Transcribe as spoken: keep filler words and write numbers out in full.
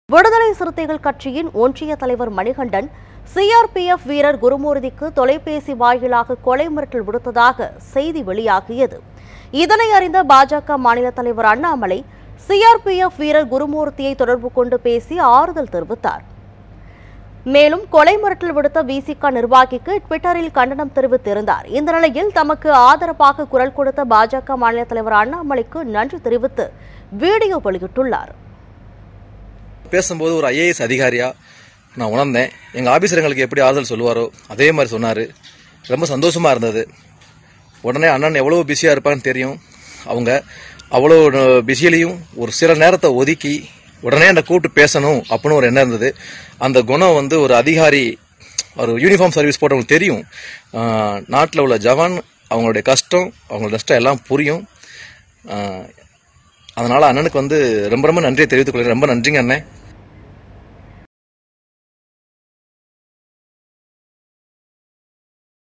விடுதலை சிறுத்தைகள் கட்சியின் ஒன்றிய தலைவர் மணிகண்டன் சிஆர்பிஎஃப் வீரர் குருமூர்த்திக்கு தொலைபேசி வாயிலாக கொலை மிரட்டல் விடுத்ததாக செய்தி வெளியாகியது. இதனை அறிந்த பாஜக மாநில தலைவர் அண்ணாமலை சிஆர்பிஎஃப் வீரர் குருமூர்த்தியை தொடர்பு கொண்டு பேசி ஆறுதல் தெரிவித்தார். மேலும் கொலை மிரட்டல் விடுத்த விசிக நிர்வாகிக்கு ட்விட்டரில் கண்டனம் தெரிவித்திருந்தார். இந்த நிலையில் தமக்கு ஆதரவாக குரல் கொடுத்த பாஜக மாநில தலைவர் அண்ணாமலைக்கு நன்றி தெரிவித்து வீடியோ வெளியிட்டுள்ளார். பேசும்போது ஒரு ஐஏஎஸ் அதிகாரியா நான் உணர்ந்தேன். எங்கள் ஆபீசர்களுக்கு எப்படி ஆறுதல் சொல்லுவாரோ அதே மாதிரி சொன்னார். ரொம்ப சந்தோஷமாக இருந்தது. உடனே அண்ணன் எவ்வளோ பிஸியாக இருப்பான்னு தெரியும். அவங்க அவ்வளோ பிஸியிலையும் ஒரு சில நேரத்தை ஒதுக்கி உடனே என்னை கூப்பிட்டு பேசணும் அப்படின்னு ஒரு எண்ணம் இருந்தது. அந்த குணம் வந்து ஒரு அதிகாரி, ஒரு யூனிஃபார்ம் சர்வீஸ் போட்டவங்களுக்கு தெரியும். நாட்டில் உள்ள ஜவான் அவங்களுடைய கஷ்டம், அவங்களோட நஷ்டம் எல்லாம் புரியும். அதனால் அண்ணனுக்கு வந்து ரொம்ப ரொம்ப நன்றியை தெரிவித்துக் கொள்கிறேன். ரொம்ப நன்றிங்க அண்ணன்.